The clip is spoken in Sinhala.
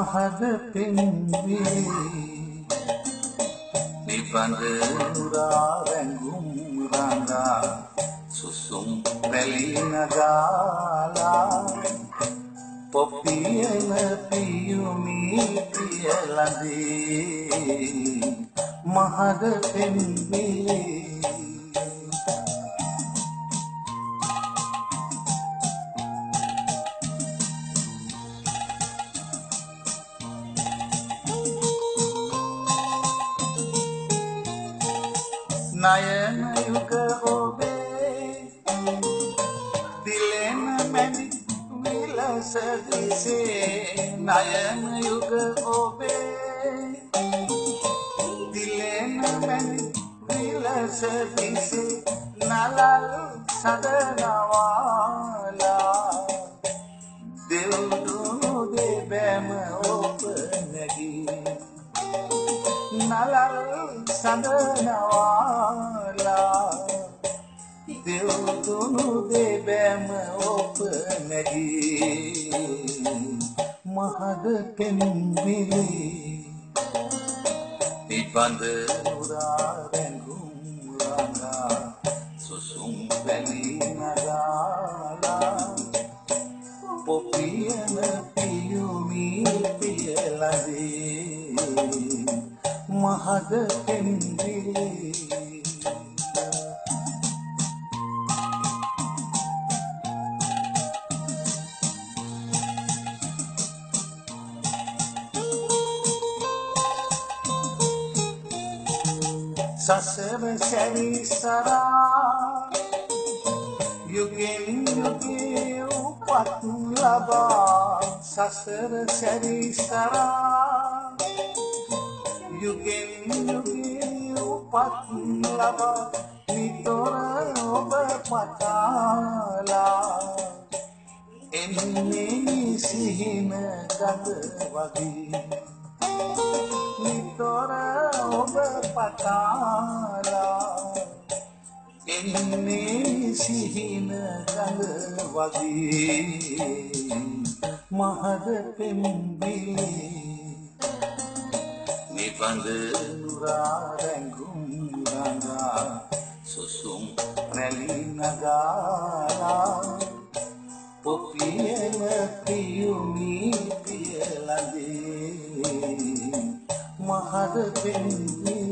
මහද පෙන්වේ නිබඳ නුරා රැඟුම් රඟා සුසුම් වැලි නගාලා පොපියන පියුමි පියලදී මහද පෙන්වේ නයන යුග ඔබේ දිලෙන මැනි විලස දිසේ නයන යුග ඔබේ දිලෙන මැනි විලස දිසේ නලල් සදනවාලා දෙව්දුණු දෙබැම ඔබ නැගී නලල් සඳනවාලා දෙව්දුණු දෙබැම ඔබ නැගී මහද පෙන්විලි නිබඳ නුරා රැඟුම් රඟා සුසුම් වැලි නගාලා පොපියන පියුමි පියලදී මහද පෙන්විලි සසර සැරිසරා යුගෙන් යුගේ උපත් ලබා සසර සැරිසරා යුගෙන් යුගේ උපත් ලබා නිතොර ඔබ පතාලා එන්නේ සිහින ගඳ වගේ නිතොර ඔබ පතාලා එන්නේ සිහින ගඳ වගේ මහද පෙම්බිලි නිබඳ නුරා රැඟුම් රඟා සුසුම් රැලි නගාලා පොපියන පියුමි පියලදී මහද පෙන්විලි